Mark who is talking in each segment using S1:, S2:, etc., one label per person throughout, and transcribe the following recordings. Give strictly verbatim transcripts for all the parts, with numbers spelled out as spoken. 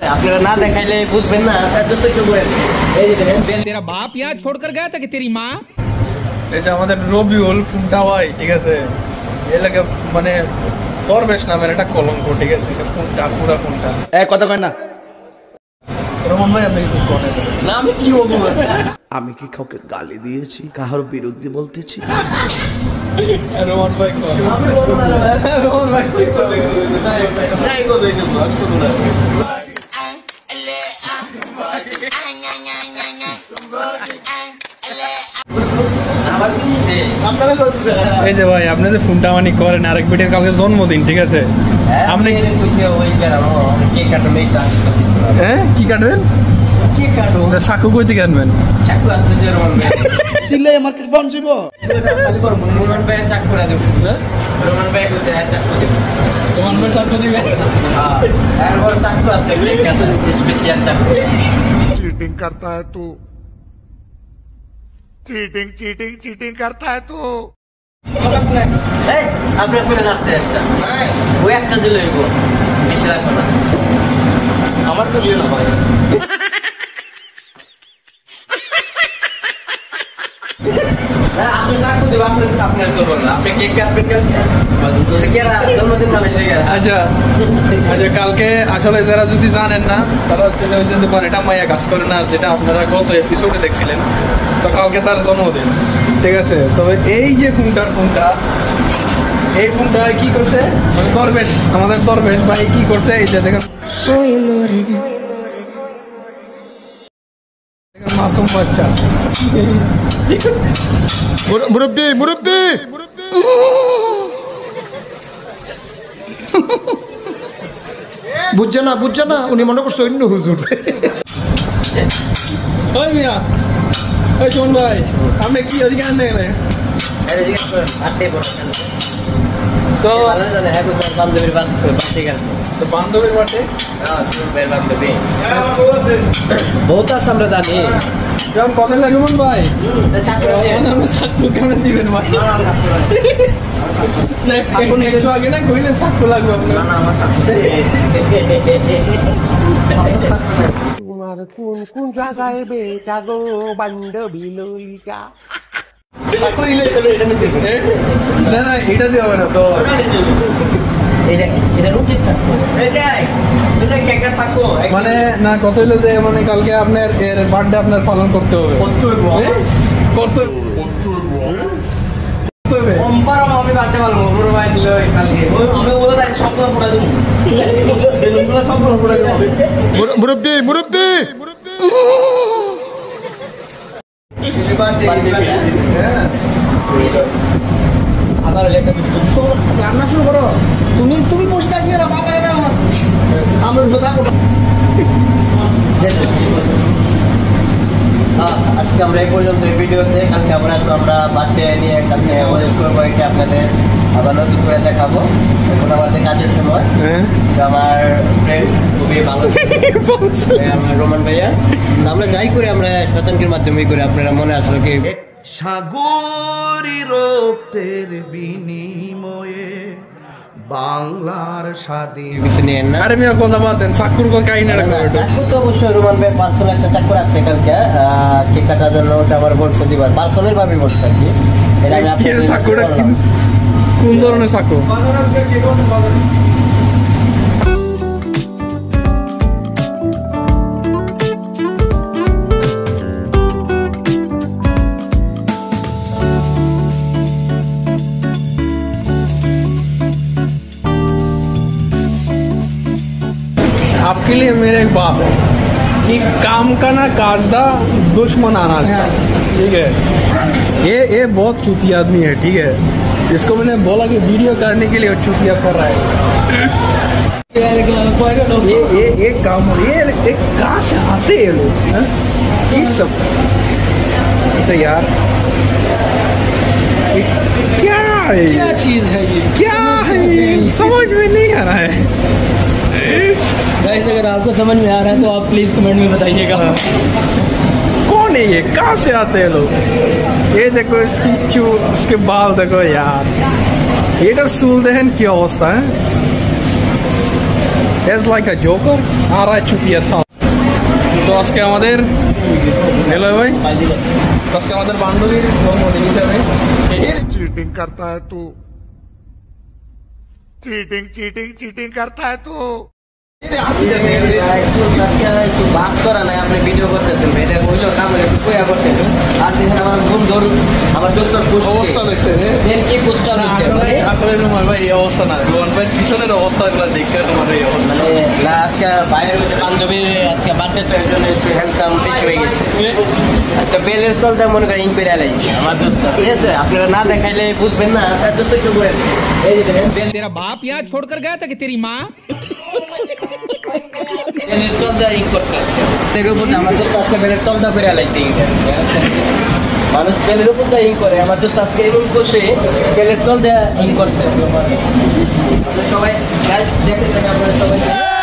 S1: আপনারা না দেখাইলে বুঝবেন না।
S2: तेरा बाप यहाँ छोड़कर गया था कि तेरी माँ?
S3: এই যে আমাদের রবিউল ফোনটা ভাই, ঠিক আছে, এই লাগে মানে দরবেশ নামের একটা কলঙ্ক, ঠিক আছে, এটা ফোনটা পুরা ফোনটা
S4: এ কথা কয় না।
S3: রোমান ভাই আপনি কিছু বলেন
S1: না, আমি কি বলবো?
S4: আমি কি কাউকে গালি দিয়েছি, কাহার বিরুদ্ধে বলতেছি?
S3: রোমান ভাই
S1: আমি বলবো না, রোমান ভাই কি করবে? যাই করবে কিন্তু আমি করবো না।
S3: এই যে ভাই আপনি যে ফোনটা মানি করেন আরেক বেটির কালকে জন্মদিন, ঠিক আছে, আপনি হ্যাঁ কি কাটবেন? চাকু কই থেকে আনবেন?
S4: চিল্লাই মার্কেট বন্ধ যাবো।
S1: রোমান ভাই চাক করে দেব, রোমান ভাই কইতে চাক করে দেব,
S3: রোমান ভাই চাকু দিবেন?
S1: হ্যাঁ এরপর চাকু আছে কেক কাটা স্পেশাল চাকু।
S5: चीटिंग करता है तू, चीटिंग चीटिंग चीटिंग करता है तू।
S1: এই আপনি কোন আছে একটা? ওই একটা দিলেই গো, বেশি লাগবে না। আমার তো দিও না ভাই। না আপনি চাকু দেব, আপনি আপনার করব না, আপনি কেক কাটবেন কেন? জন্মদিন মানে
S3: আচ্ছা আচ্ছা, কালকে আসলে যারা যদি জানেন না তারা হচ্ছে যে ওই যে দোকান এটা মাইয়া কাজ করে না, যেটা আপনারা গত এপিসোডে দেখছিলেন, তো কালকে তার জন্মদিন, ঠিক আছে। তবে এই যে ফোনটার ফোনটা এই ফোনটা কি করছে মানে দরবেশ, আমাদের দরবেশ ভাই কি করছে, এই যে দেখেন মাসুম বাচ্চা,
S5: मुरब्बी मुरब्बी বুঝছে না বুঝছে না, উনি মনে করছে অন্য হুজুর।
S3: ওই মিয়া, ওই শোন ভাই, আপনি কি ওদিকে আনতে গেলেন? তো
S1: বান্ধবীর বাড়তে গেল,
S3: তো বান্ধবীর বাড়তে
S1: বান্ধবী বহুত আছে আমরা জানি।
S3: যেমন কথা লাগবেন ভাই, চাকু কেমন দিবেন ভাই? একটু আগে না কইলেন চাকু লাগবে আপনার।
S6: তোমার কোন কোন জায়গায় বেটা গো বান্ধবী লইকা?
S3: না না এটা দিয়ে হবে না তো, মানে না কথা হইলো যে মানে কালকে আপনার এর বার্থডে আপনার পালন করতে হবে, করতে হবে।
S1: আমি বাড়তে পারবো, বড় ভাই দিল কালকে আমি বলে তাই সব পুরা দেবো, বেলুনগুলো সব পুরা দেবো।
S5: মুরব্বি মুরব্বি
S4: রান্না শুরু করো, তুমি তুমি বসে থাকবে না, পাকায় না আমার কথা।
S1: আজকে আমরা এই পর্যন্ত এই ভিডিওতে, কালকে আমরা আমরা বার্থডে নিয়ে কালকে মজা করবো, এটা আপনাদের আবার নতুন করে দেখাবো। এখন আমাদের কাজের সময়, আমার ফ্রেন্ড খুবই ভালো আমার রোমান ভাইয়া, আমরা যাই করে আমরা শতাঙ্কের মাধ্যমে করে আপনারা মনে আসলো কি
S4: সাগরী রক্তের বিনিময়ে বাংলার স্বাধীন
S1: কিছু নিয়ে না।
S3: আরে মিয়া কথা বাদেন, চাকুর কাহিনী
S1: চাকু তো অবশ্যই রোমান ভাই পার্সোনাল একটা চাকু রাখছে কালকে কেক কাটার জন্য, ওটা আমার বলছে দিবার পার্সোনাল ভাবে বলছে আর কি।
S3: চাকুটা কোন ধরনের চাকু? आपके लिए मेरे एक बात है कि काम का ना काजदा दुश्मन आना, ठीक है। ये ये बहुत चूती आदमी है, ठीक है। इसको मैंने बोला कि वीडियो करने के लिए चूतिया कर रहा है। ये ये ये काम ये एक कहाँ से आते हैं लोग, ये सब तो यार क्या है, क्या चीज है ये, क्या है ये समझ में नहीं आ रहा है।
S1: गाइस अगर आपको समझ में आ रहा है तो आप प्लीज कमेंट में बताइएगा
S3: कौन है ये, कहाँ से आते हैं लोग। ये देखो इसकी चू इसके बाल देखो यार, ये तो सुलदेहन की अवस्था है। is like a joker আর a চুতিয়া সাউন্ড। তো আজকে আমাদের হ্যালো ভাই আজকে আমাদের বান্ধবীর জন্মদিন হিসাবে
S5: चीटिंग करता है तू चीटिंग चीटिंग चीटिंग करता है तू
S1: একটু বাস করা নাই, আপনি ভিডিও করতেছেন, এটা হইলো কাম একটু কইয়া করতেন। আর দেখেন আমার ঘুম ধরুন, আমার দোস্তর
S3: অবস্থা দেখছে যে
S1: দেন কি পোস্টার দিচ্ছে
S3: আসলে আসলে রুমান ভাই এই অবস্থা না, রুমান ভাই পিছনের অবস্থাগুলো দেখে তোমার এই অবস্থা
S1: মানে না আজকে বাইরের ওই যে বান্ধবী আজকে বার্থডে তো একজন একটু হ্যান্ডসাম বেশি হয়ে গেছে। একটা বেলের তলতে মনে করেন ইনকোয়ারি আলাইছে আমার দোস্ত, ঠিক আছে? আপনারা না দেখাইলে বুঝবেন না। আপনার দোস্ত একটু বলেন, এই যে দেখেন বেল
S2: तेरा बाप यहाँ छोड़कर गया था कि तेरी माँ?
S1: বেলের তলতে ইন করছে, এর উপর আমার দোস্ত আজকে বেলের তলটা করে আলাইছে। মানুষ বেলের উপর ইন করে, আমার দোস্ত আজকে এমন করছে বেলের তল দেয়া ইন করছে। সবাই গাইস দেখতে থাকেন, আপনারা সবাই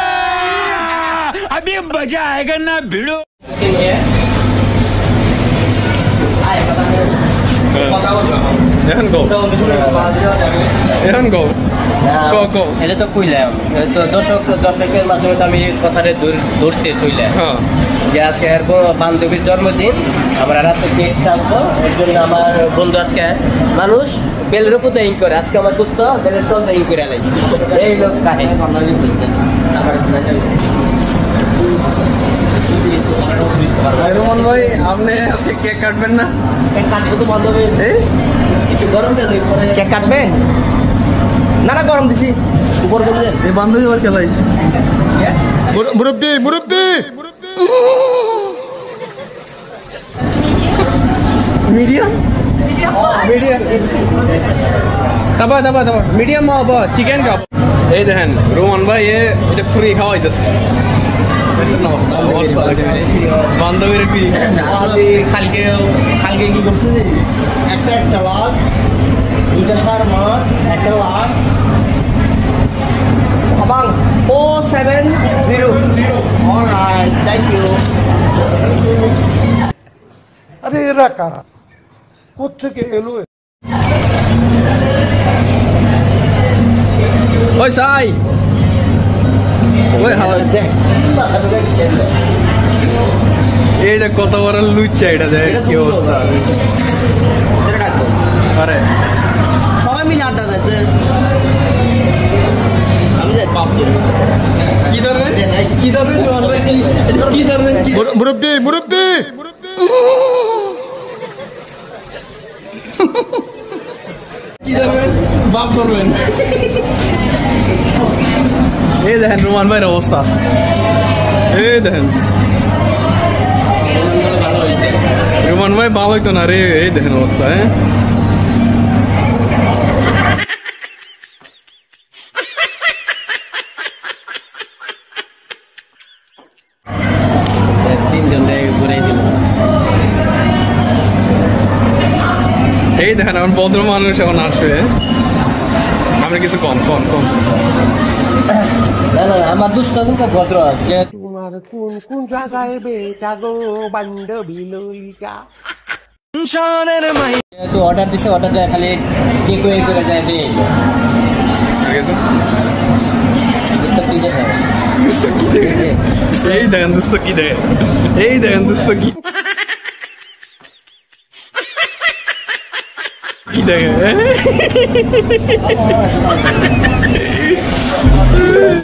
S2: अभी मजा आएगा ना भिड़ो।
S3: এখন গো এখন গো গো গো
S1: এটা তো কইলাম, তো দর্শক দর্শকের মাধ্যমে তো আমি কথাটা ধর- ধরছি কইলাম
S3: হ্যাঁ
S1: যে আজকে আর কোনো বান্ধবীর জন্মদিন, আমরা রাতে কেক কাটবো, এর জন্য আমার বন্ধু আজকে মানুষ বেলের উপর ইন করে, আজকে আমার দোস্ত বেলের তল ইন করে আলাইছে। এই লোক কাহিনী আমার
S3: রুমান ভাই আপনি আজকে কেক কাটবেন না?
S1: কাটবো তো বান্ধবী একটু গরমটা দিই পরে
S4: কেক কাটবেন? না না গরম দিছি উপর করে দেন।
S3: এই বান্ধবী আবার খেলাই
S5: मुरब्बी मुरब्बी
S3: মিডিয়াম মিডিয়াম তাবা তাবা তাবা মিডিয়াম বা চিকেন কাপ। এই দেখেন রোমান ভাই এ এটা ফ্রি খাওয়াইতেছে বান্ধবীর কি
S4: কালকে কালকে কি করছি একটা এক্সট্রা লার্জ, দুইটা শার্মা, একটা লার্জ এবং four seven zero. Alright, thank you.
S5: अरे एरा कारा কোত্থেকে এলো
S3: ওই সাই ওই হালা
S1: দেখ
S3: এইটা কত বড় লুচ্চা, এটা দেখ
S4: এটা
S3: কি
S4: তো
S3: অবস্থা।
S4: এটা ডাকতো
S3: আরে
S4: সবাই মিলে আড্ডা দিচ্ছে। আমি যাই পাপ
S3: কি ধরবেন কি ধরবেন রোমান ভাই কি ধরবেন কি
S5: मुरब्बी मुरब्बी
S3: কি ধরবেন বাপ ধরবেন। এই দেখেন রোমান ভাইয়ের অবস্থা, এই দেখেন রোমান ভাই ভালোই তো না রে। এই দেখেন অবস্থা, হ্যাঁ
S1: তিনজন ঘুরে দিল।
S3: এই দেখেন এখন ভদ্র মানুষ এখন আসবে, আমরা কিছু কম কম কম
S1: না না না, আমার দুস্থ কিন্তু ভদ্র, যে
S6: তোমার কোন কোন জায়গায় বেটা গো বান্ধবী লইকা?
S1: যেহেতু অর্ডার দিছে, অর্ডার দেয় খালি কেক ওয়ে করে যায় দিয়ে
S3: আগে তো
S1: দুস্থ কি দেখে
S3: এই দেখেন দোস্ত কি দেখেন এই দেখেন দোস্ত কি কি দেখেন